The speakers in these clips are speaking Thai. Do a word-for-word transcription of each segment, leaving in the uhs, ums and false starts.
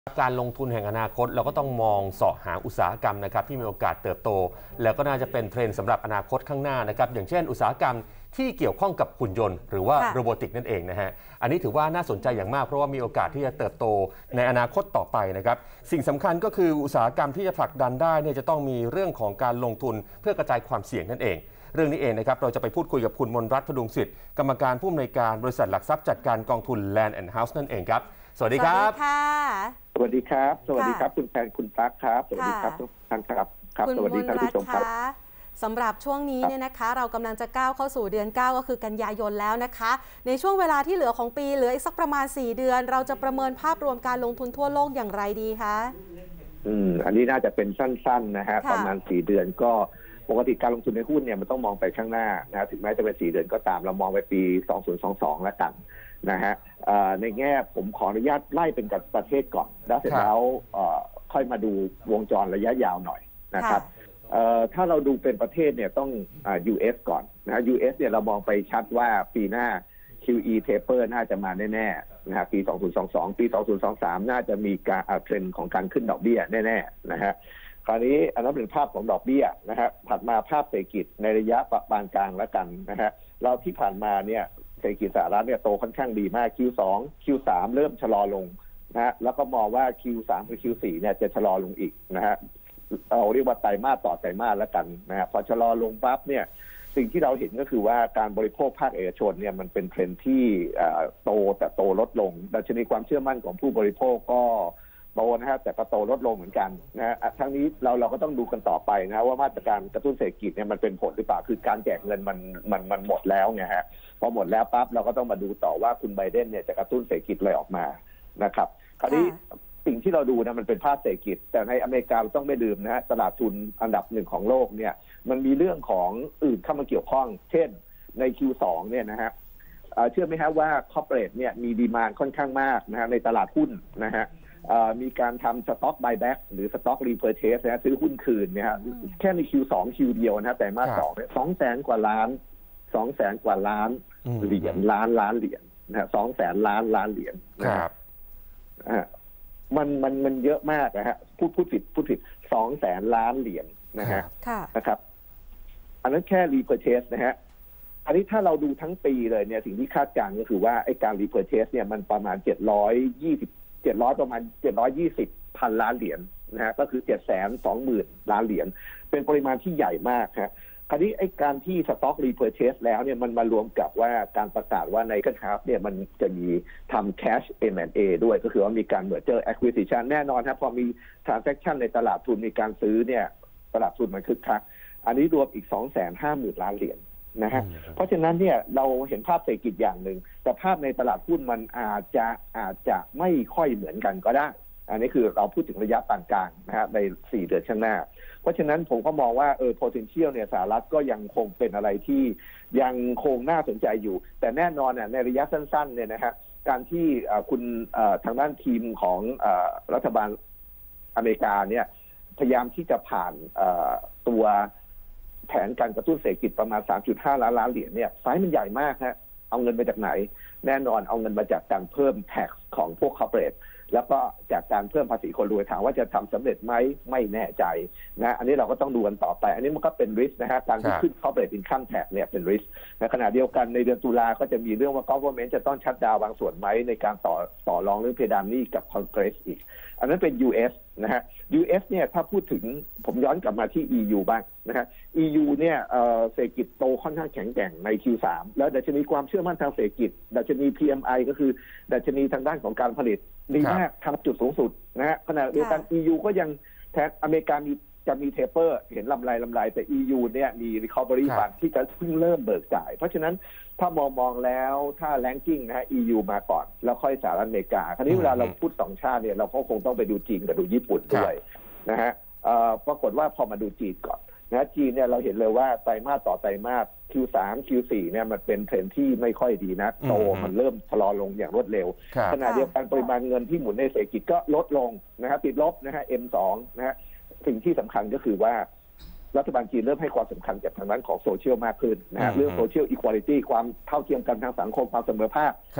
การลงทุนแห่งอนาคตเราก็ต้องมองเสาะหาอุตสาหกรรมนะครับที่มีโอกาสเติบโตแล้วก็น่าจะเป็นเทรนด์สำหรับอนาคตข้างหน้านะครับอย่างเช่นอุตสาหกรรมที่เกี่ยวข้องกับหุ่นยนต์หรือว่าโรบอติกนั่นเองนะฮะอันนี้ถือว่าน่าสนใจอย่างมากเพราะว่ามีโอกาสที่จะเติบโตในอนาคตต่อไปนะครับสิ่งสำคัญก็คืออุตสาหกรรมที่จะผลักดันได้เนี่ยจะต้องมีเรื่องของการลงทุนเพื่อกระจายความเสี่ยงนั่นเองเรื่องนี้เองนะครับเราจะไปพูดคุยกับคุณมนรัตน์พดุงสิทธิ์กรรมการผู้อำนวยการบริษัทหลักทรัพย์จัดการกองทุน Land and House นั่นเองครับสวัสดีครับสวัสดีค่ะสวัสดีครับสวัสดีครับคุณแพนคุณตั๊กครับสวัสดีครับทุกท่านครับครับสวัสดีท่านผู้ชมครับสำหรับช่วงนี้เนี่ยนะคะเรากำลังจะก้าวเข้าสู่เดือนเก้าก็คือกันยายนแล้วนะคะในช่วงเวลาที่เหลือของปีเหลืออีกสักประมาณสี่เดือนเราจะประเมินภาพรวมการลงทุนทั่วโลกอย่างไรดีคะอืมอันนี้น่าจะเป็นสั้นๆนะฮะประมาณสี่เดือนก็ปกติการลงทุนในหุ้นเนี่ยมันต้องมองไปข้างหน้านะถึงแม้จะเป็นสี่เดือนก็ตามเรามองไปปีสองพันยี่สิบสองแล้วกันนะฮะในแง่ผมขออนุญาตไล่เป็นกับประเทศก่อนแล้วเสร็จแล้วค่อยมาดูวงจรระยะยาวหน่อยนะครับถ้าเราดูเป็นประเทศเนี่ยต้อง ยู เอส ก่อนนะ ยู เอส เนี่ยเรามองไปชัดว่าปีหน้า คิว อี Taper น่าจะมาแน่ๆนะฮะปีสองพันยี่สิบสองปีสองพันยี่สิบสามน่าจะมีการเทรนด์ของการขึ้นดอกเบี้ยแน่ๆนะฮะคราวนี้อันนั้นเป็นภาพของดอกเบี้ยนะฮะถัดมาภาพเศรษฐกิจในระยะปานกลางแล้วกันนะฮะเราที่ผ่านมาเนี่ยเศรษฐกิจสหรัฐเนี่ยโตค่อนข้างดีมาก คิว สอง คิว สาม เริ่มชะลอลงนะฮะแล้วก็มองว่า คิว สาม กับ คิว สี่ เนี่ยจะชะลอลงอีกนะฮะเราเรียกว่าไตรมาสต่อไตรมาสแล้วกันนะฮะพอชะลอลงปั๊บเนี่ยสิ่งที่เราเห็นก็คือว่าการบริโภคภาคเอกชนเนี่ยมันเป็นเทรนด์ที่โตแต่โตลดลงดัชนีความเชื่อมั่นของผู้บริโภคก็โตนะฮะแต่ก็โตลดลงเหมือนกันนะฮะทั้งนี้เราเราก็ต้องดูกันต่อไปนะว่ามาตรการกระตุ้นเศรษฐกิจเนี่ยมันเป็นผลหรือเปล่าคือการแจกเงินมันมันมันหมดแล้วไงฮะพอหมดแล้วปั๊บเราก็ต้องมาดูต่อว่าคุณไบเดนเนี่ยจะกระตุ้นเศรษฐกิจอะไรออกมานะครับคราวนี้สิ่งที่เราดูนะมันเป็นภาพเศรษฐกิจแต่ในอเมริกาต้องไม่ลืมนะฮะตลาดทุนอันดับหนึ่งของโลกเนี่ยมันมีเรื่องของอื่นเข้ามาเกี่ยวข้องเช่นใน คิว สอง เนี่ยนะฮะเชื่อไหมฮะว่าคอร์ปอเรทเนี่ยมีดีมานด์ค่อนข้างมากนะฮะในตลาดหุ้นนะฮะมีการทำสต็อกบายแบ็กหรือสต็อกรีเพอร์เชสนะซื้อหุ้นคืนเนี่ยฮะแค่ใน คิว สอง คิว เดียวนะแต่มาสองสองแสนกว่าล้านสองแสนกว่าล้านเหรียญล้านล้านเหรียญนะสองแสนล้านล้านเหรียญนะครับมันมันมันเยอะมากนะฮะพูดพูดผิดพูดผิดสองแสนล้านเหรียญนะฮะนะครับอันนั้นแค่รีเพอร์เชสนะฮะอันนี้ถ้าเราดูทั้งปีเลยเนี่ยสิ่งที่คาดการณ์ก็คือว่าไอ้การรีเพอร์เชสเนี่ยมันประมาณเจ็ดร้อยยี่สิบเจ็ดร้อยประมาณเจ็ดร้อยยี่สิบพันล้านเหรียญนะฮะก็คือเจ็ดแสนสองหมื่นล้านเหรียญเป็นปริมาณที่ใหญ่มากฮะคราวนี้ไอ้การที่สต็อกรีเพอร์เชสแล้วเนี่ยมันมารวมกับว่าการประกาศว่าในกันฮาร์ฟเนี่ยมันจะมีทำ cash เอ็ม แอนด์ เอ ด้วยก็คือว่ามีการ merger acquisition แน่นอนครับพอมี transaction ในตลาดทุนมีการซื้อเนี่ยตลาดทุนมันคึกคักอันนี้รวมอีก สองแสนห้าหมื่นล้านเหรียญนะฮะเพราะฉะนั้นเนี่ยเราเห็นภาพเศรษฐกิจอย่างหนึ่งแต่ภาพในตลาดหุ้นมันอาจจะอาจจะไม่ค่อยเหมือนกันก็ได้อันนี้คือเราพูดถึงระยะปานกลางนะฮะในสี่เดือนข้างหน้าเพราะฉะนั้นผมก็มองว่าเออ potential เนี่ยสหรัฐก็ยังคงเป็นอะไรที่ยังคงน่าสนใจอยู่แต่แน่นอนเนี่ยในระยะสั้นๆเนี่ยนะฮะการที่คุณทางด้านทีมของรัฐบาลอเมริกาเนี่ยพยายามที่จะผ่านตัวแผนการกระตุ้นเศรษฐกิจประมาณ สามจุดห้า ล้านล้านเหรียญเนี่ยไซส์มันใหญ่มากฮะเอาเงินมาจากไหนแน่นอนเอาเงินมาจากการเพิ่ม tax ของพวก corporate แล้วก็จากการเพิ่มภาษีคนรวยถามว่าจะทำสำเร็จไหมไม่แน่ใจนะอันนี้เราก็ต้องดูกันต่อไปอันนี้มันก็เป็น risk นะฮะการที่ขึ้น corporate income tax เนี่ยเป็น risk ในขณะเดียวกันในเดือนตุลาก็จะมีเรื่องว่า government จะต้องชัตดาวน์บางส่วนไหมในการต่อต่อรองเรื่องเพดานหนี้กับ Congress อีกอันนั้นเป็น ยู เอส นะฮะ ยู เอส เนี่ยถ้าพูดถึงผมย้อนกลับมาที่ อี ยู บ้างนะฮะ อี ยู เนี่ยเศรษฐกิจโตค่อนข้างแข็งแกร่งใน คิว สาม แล้วดัชนีความเชื่อมั่นทางเศรษฐกิจดัชนี พี เอ็ม ไอ ก็คือดัชนีทางด้านของการผลิตดีมากทำจุดสูงสุดนะฮะขณะเดียวกัน อี ยู ก็ยังแทนอเมริกามีจะมีเทปเปอร์เห็นลำไรลำไรแต่ อี ยู เนี่ยมี recovery fund ที่จะเพิ่งเริ่มเบิกจ่ายเพราะฉะนั้นถ้ามองมองแล้วถ้า ranking นะฮะ อี ยู มาก่อนแล้วค่อยสหรัฐอเมริกาคราวนี้เวลาเราพูดสองชาติเนี่ยเราก็คงต้องไปดูจีนกับดูญี่ปุ่นด้วยนะฮะปรากฏว่าพอมาดูจีนก่อนนะจีนเนี่ยเราเห็นเลยว่าไตรมาสต่อไตรมาส คิว สาม คิว สี่ เนี่ยมันเป็นเทรนด์ที่ไม่ค่อยดีนะโตมันเริ่มชะลอลงอย่างรวดเร็วขณะเดียวกันปริมาณเงินที่หมุนในเศรษฐกิจก็ลดลงนะครับติดลบนะฮะ เอ็ม สอง นะฮะสิ่งที่สำคัญก็คือว่ารัฐบาลจีนเริ่มให้ความสำคัญกับทางด้านของโซเชียลมากขึ้นนะฮะเรื่องโซเชียลอีควอลิตี้ความเท่าเทียมกันทางสังคมความเสมอภาค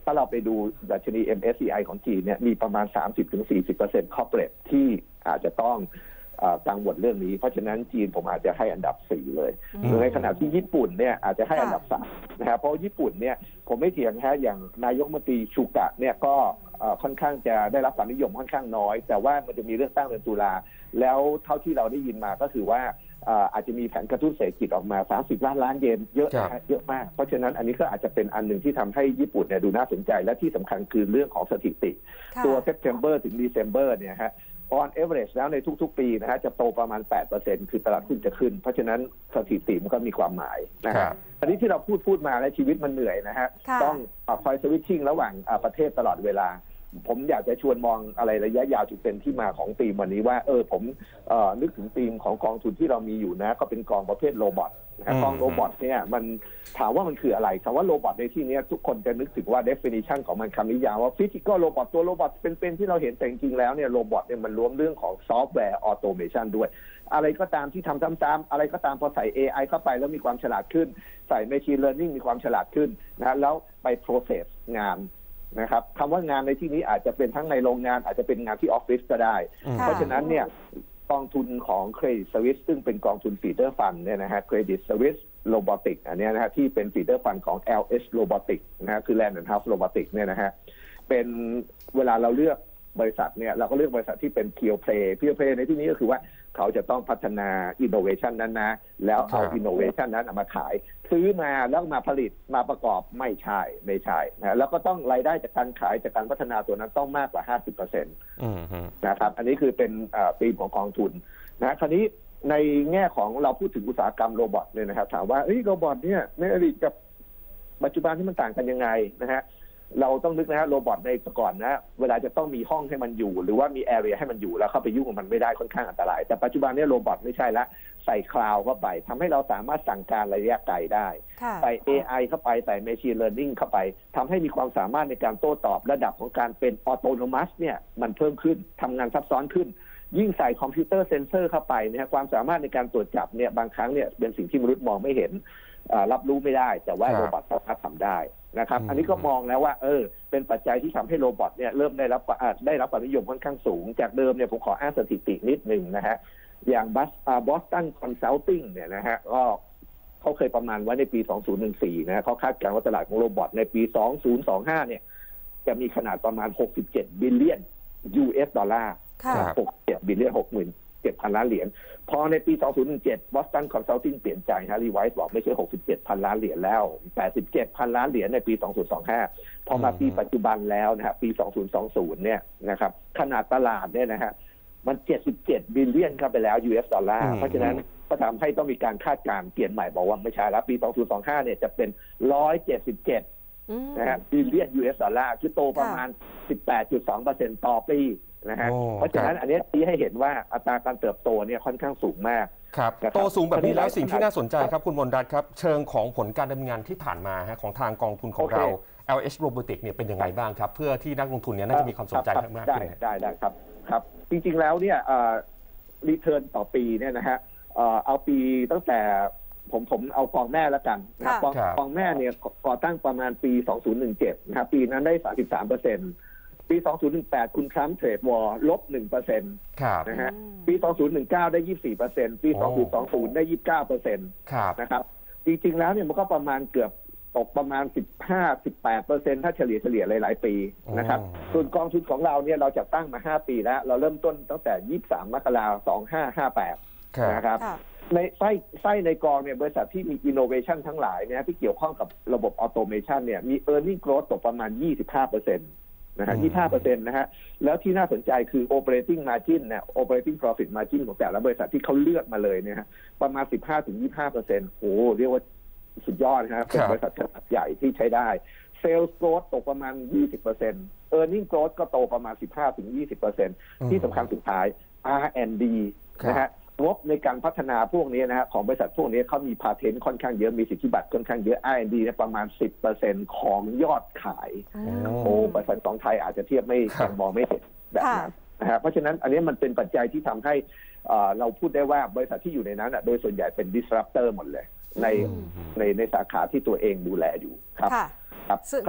ถ้าเราไปดูดัชนี เอ็ม เอส ซี ไอ ของจีนเนี่ยมีประมาณ สามสิบถึงสี่สิบเปอร์เซ็นต์ corporate ที่อาจจะต้องกังวลเรื่องนี้เพราะฉะนั้นจีนผมอาจจะให้อันดับสี่เลยในขณะที่ญี่ปุ่นเนี่ยอาจจะให้อันดับสามนะครับเพราะญี่ปุ่นเนี่ยผมไม่เถียงฮะอย่างนายกรัฐมนตรีชูกะเนี่ยก็ค่อนข้างจะได้รับความนิยมค่อนข้างน้อยแต่ว่ามันจะมีเลือกตั้งเดือนตุลาแล้วเท่าที่เราได้ยินมาก็คือว่าอาจจะมีแผนกระตุ้นเศรษฐกิจออกมาสามสิบล้านล้านเยนเยอะนะฮะเยอะมากเพราะฉะนั้นอันนี้ก็อาจจะเป็นอันหนึ่งที่ทำให้ญี่ปุ่นเนี่ยดูน่าสนใจและที่สำคัญคือเรื่องของสถิติตัว September ถึง December เนี่ยฮะon average แล้วในทุกๆปีนะฮะจะโตประมาณ แปดเปอร์เซ็นต์ คือตลาดหุ้นจะขึ้นเพราะฉะนั้นสถิติมันก็มีความหมายนะครับอันนี้ที่เราพูดพูดมาและชีวิตมันเหนื่อยนะฮะต้องคอยสวิตชิ่งระหว่างประเทศตลอดเวลาผมอยากจะชวนมองอะไรระยะยาวจุดเป็นที่มาของธีมวันนี้ว่าเออผมเอ่อนึกถึงธีมของกองทุนที่เรามีอยู่นะก็เป็นกองประเภทโรบอทนะกองโรบอทเนี่ยมันถามว่ามันคืออะไรคำว่าโรบอทในที่นี้ทุกคนจะนึกถึงว่า definition ของมันคำนิยามว่า physical robot ตัวโรบอทเป็นๆที่เราเห็นแต่จริงๆแล้วเนี่ยโรบอทเนี่ยมันรวมเรื่องของซอฟต์แวร์ออโตเมชันด้วยอะไรก็ตามที่ทำซ้ำๆอะไรก็ตามพอใส่ เอ ไอ เข้าไปแล้วมีความฉลาดขึ้นใส่ machine learning มีความฉลาดขึ้นนะแล้วไป process งานนะครับคำว่างานในที่นี้อาจจะเป็นทั้งในโรงงานอาจจะเป็นงานที่ออฟฟิศก็ได้เพราะฉะนั้นเนี่ยกองทุนของ Credit Suisse ซึ่งเป็นกองทุน feeder fund เนี่ยนะฮะ Credit Suisse Robotics อันนี้นะฮะที่เป็น feeder fund ของ แอล เอช Robotics นะฮะคือ Land and House Robotics เนี่ยนะฮะเป็นเวลาเราเลือกบริษัทเนี่ยเราก็เลือกบริษัทที่เป็น pure play pure play ในที่นี้ก็คือว่าเขาจะต้องพัฒนา innovation นั้นนะแล้วเอา innovation นั้นมาขายซื้อมาแล้วมาผลิตมาประกอบไม่ใช่ไม่ใช่นะแล้วก็ต้องรายได้จากการขายจากการพัฒนาตัวนั้นต้องมากกว่า ห้าสิบเปอร์เซ็นต์ นะครับอันนี้คือเป็นธีมของกองทุนนะคราวนี้ในแง่ของเราพูดถึงอุตสาหกรรมโรบอทเนี่ยนะครับถามว่าเอ้ยโรบอทเนี่ยในอดีตกับปัจจุบันที่มันต่างกันยังไงนะฮะเราต้องนึกนะฮะโรบอทในแต่ก่อนนะเวลาจะต้องมีห้องให้มันอยู่หรือว่ามีแอเรียให้มันอยู่แล้วเข้าไปยุ่งกับมันไม่ได้ค่อนข้างอันตรายแต่ปัจจุบันนี้โรบอทไม่ใช่ละใส่คลาวด์เข้าไปทำให้เราสามารถสั่งการระยะไกลได้ใส่ เอ ไอ เข้าไปใส่ Machine Learning เข้าไปทำให้มีความสามารถในการโต้ตอบระดับของการเป็นออโตโนมัสเนี่ยมันเพิ่มขึ้นทำงานซับซ้อนขึ้นยิ่งใส่คอมพิวเตอร์เซนเซอร์เข้าไปเนี่ยความสามารถในการตรวจจับเนี่ยบางครั้งเนี่ยเป็นสิ่งที่มนุษย์มองไม่เห็นรับรู้ไม่ได้แต่ว่าโรบอทสามารถทำได้นะครับอันนี้ก็มองแล้วว่าเออเป็นปัจจัยที่ทำให้โรบอทเนี่ยเริ่มได้รับได้รับความนิยมค่อนข้างสูงจากเดิมเนี่ยผมขออ้างสถิตินิดหนึ่งนะฮะอย่างบัสบอสตันคอนซัลทิงเนี่ยนะฮะก็เขาเคยประมาณไว้ในปีสองพันสิบสี่นะฮะเขาคาดการณ์ว่าตลาดของโรบอทในปีสองพันยี่สิบห้าเนี่ยจะมีขนาดประมาณหกสิบเจ็ดบิลเลียน ยู เอส ดอลลาร์หกสิบเจ็ดบิลเลียน หกหมื่นเจ็ดพันล้านเหรียญพอในปีสองพันสิบเจ็ด Boston Consulting เปลี่ยนใจฮะรีไวซ์บอกไม่ใช่หกสิบเจ็ดพันล้านเหรียญแล้วแปดสิบเจ็ดพันล้านเหรียญในปีสองพันยี่สิบห้าพอมาปีปัจจุบันแล้วนะฮะปีสองพันยี่สิบเนี่ยนะครับขนาดตลาดเนี่ยนะฮะมันเจ็ดสิบเจ็ดบิลเลียนเข้าไปแล้ว ยู เอส ดอลลาร์เพราะฉะนั้นก็ทำให้ต้องมีการคาดการณ์เปลี่ยนใหม่บอกว่าไม่ใช่แล้วปีสองพันยี่สิบห้าเนี่ยจะเป็นหนึ่งร้อยเจ็ดสิบเจ็ดนะฮะบิลเลียน ยู เอส ดอลลาร์คือโตประมาณ สิบแปดจุดสองเปอร์เซ็นต์ ต่อปีนะฮะเพราะฉะนั้นอันนี้ชี้ให้เห็นว่าอัตราการเติบโตเนี่ยค่อนข้างสูงมากครับโตสูงแบบนี้แล้วสิ่งที่น่าสนใจครับคุณมนต์รัตน์ครับเชิงของผลการดำเนินงานที่ผ่านมาฮะของทางกองทุนของเรา แอล เอช Robotics เนี่ยเป็นยังไงบ้างครับเพื่อที่นักลงทุนเนี่ยน่าจะมีความสนใจมากขึ้นได้ได้ครับครับจริงๆแล้วเนี่ยรีเทิร์นต่อปีเนี่ยนะฮะเอาปีตั้งแต่ผมผมเอากองแม่แล้วกันนะกองกองแม่เนี่ยก่อตั้งประมาณปีสองพันสิบเจ็ดนะครับปีนั้นได้ สามสิบสามเปอร์เซ็นต์ปีสองพันสิบแปดคุณทรัมป์เทรดวอร์ลบ หนึ่งเปอร์เซ็นต์ นะฮะปีสองพันสิบเก้าได้ ยี่สิบสี่เปอร์เซ็นต์ ปีสองพันยี่สิบได้ ยี่สิบเก้าเปอร์เซ็นต์ นะครับจริงๆแล้วเนี่ยมันก็ประมาณเกือบตกประมาณ สิบห้า สิบแปดเปอร์เซ็นต์ ถ้าเฉลี่ยเฉลี่ยหลายๆปีนะครับส่วนกองทุนของเราเนี่ยเราจัดตั้งมาห้าปีแล้วเราเริ่มต้นตั้งแต่ยี่สิบสามมกราคมสองพันห้าร้อยห้าสิบแปดนะครับในไส้ไส้ในกองเนี่ยบริษัทที่มี innovation ทั้งหลายเนี่ยที่เกี่ยวข้องกับระบบ automation เนี่ยมี earning growth ตกประมาณ ยี่สิบห้าเปอร์เซ็นต์ นะฮะ ยี่สิบห้าเปอร์เซ็นต์ นะฮะแล้วที่น่าสนใจคือ operating margin เนี่ย operating profit margin ของแต่ละบริษัทที่เขาเลือกมาเลยเนี่ยฮะประมาณ สิบห้าถึงยี่สิบห้าเปอร์เซ็นต์ โอ้เรียกว่าสุดยอดนะครับเป็นบริษัทขนาดใหญ่ที่ใช้ได้ sales growth ตกประมาณ ยี่สิบเปอร์เซ็นต์ earning growth ก็โตประมาณ สิบห้าถึงยี่สิบเปอร์เซ็นต์ ที่สำคัญสุดท้าย อาร์ แอนด์ ดี นะฮะงบในการพัฒนาพวกนี้นะฮะของบริษัทพวกนี้เขามีพาเทนต์ค่อนข้างเยอะมีสิทธิบัตรค่อนข้างเยอะ อาร์ แอนด์ ดี เนี่ยประมาณ สิบเปอร์เซ็นต์ ของยอดขายโอ้บริษัทของไทยอาจจะเทียบไม่ยังมองไม่เห็นแบบนั้นนะฮะเพราะฉะนั้นอันนี้มันเป็นปัจจัยที่ทำให้เราพูดได้ว่าบริษัทที่อยู่ในนั้นโดยส่วนใหญ่เป็น disruptor หมดเลยในในในสาขาที่ตัวเองดูแลอยู่ครับครับ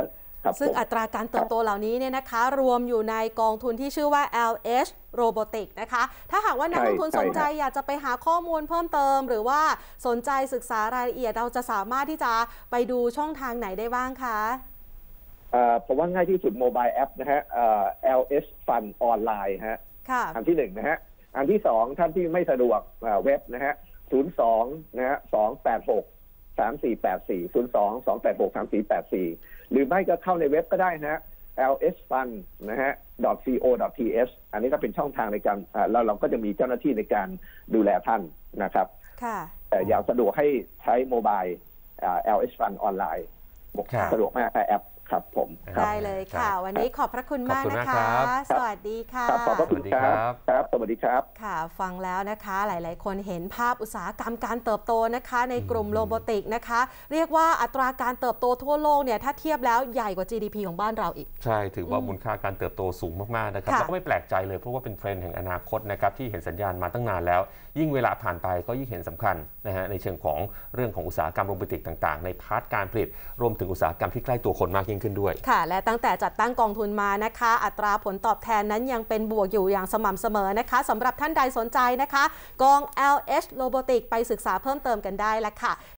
ครับซึ่งผมอัตราการเติบโตเหล่านี้เนี่ยนะคะรวมอยู่ในกองทุนที่ชื่อว่า แอล เอช Robotics นะคะ ถ้าหากว่านักลงทุนใช่สนใจใช่อยากจะไปหาข้อมูลเพิ่มเติม หรือว่าสนใจศึกษารายละเอียดเราจะสามารถที่จะไปดูช่องทางไหนได้บ้างคะเอ่อผมว่าง่ายที่สุดโมบายแอปนะฮะเอ่อ แอล เอส Fund ออนไลน์ฮะค่ะอันที่หนึ่งนะฮะอันที่สองท่านที่ไม่สะดวกเอ่อเว็บนะฮะศูนย์สองนะฮะสองแปดหกสามสี่แปดสี่ศูนย์สองสองแปดหกสามสี่แปดสี่หรือไม่ก็เข้าในเว็บก็ได้นะฮะ แอล เอส Fund นะฮะ .co.th อันนี้ก็เป็นช่องทางในการอ่าแล้วเราก็จะมีเจ้าหน้าที่ในการดูแลท่านนะครับค่ะแต่อยากสะดวกให้ใช้โมบายอ่า แอล เอส Fund ออนไลน์ครับสะดวกมากแอปครับผมครับได้เลยค่ะ วันนี้ขอบพระคุณมากขอบคุณนะมากคะครับสวัสดีค่ะครับขอบพระคุณครับครับ สวัสดีครับค่ะฟังแล้วนะคะหลายๆ คนเห็นภาพอุตสาหกรรมการเติบโตนะคะในกลุ่มโรบอติกนะคะเรียกว่าอัตราการเติบโตทั่วโลกเนี่ยถ้าเทียบแล้วใหญ่กว่า จี ดี พี ของบ้านเราอีกใช่ถือว่ามูลค่าการเติบโตสูงมากๆนะครับค่ะแล้วก็ไม่แปลกใจเลยเพราะว่าเป็นเทรนด์แห่งอนาคตนะครับที่เห็นสัญญาณมาตั้งนานแล้ว ยิ่งเวลาผ่านไปก็ยิ่งเห็นสำคัญนะฮะในเชิงของเรื่องของอุตสาหกรรมโรบอติกต่างๆในพาร์ทการผลิตรวมถึงอุตสาหกรรมที่ใกล้ตัวคนมากยิ่งขึ้นด้วยค่ะและตั้งแต่จัดตั้งกองทุนมานะคะ อัตราผลตอบแทนนั้นยังเป็นบวกอยู่อย่างสม่ำเสมอนะคะสำหรับท่านใดสนใจนะคะกอง แอล เอช Robotics ไปศึกษาเพิ่มเติมกันได้ละค่ะ